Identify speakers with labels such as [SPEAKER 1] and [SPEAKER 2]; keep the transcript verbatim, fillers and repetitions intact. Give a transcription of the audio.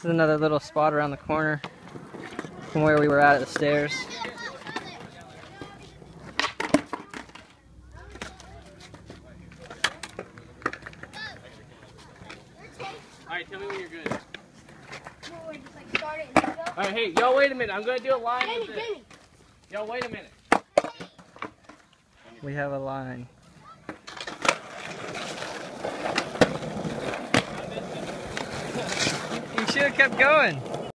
[SPEAKER 1] This is another little spot around the corner from where we were at at the stairs.
[SPEAKER 2] Alright, tell me when you're good. Alright, hey, y'all wait a minute. I'm gonna do a line with this. Y'all wait a minute.
[SPEAKER 1] We have a line. You should have kept going.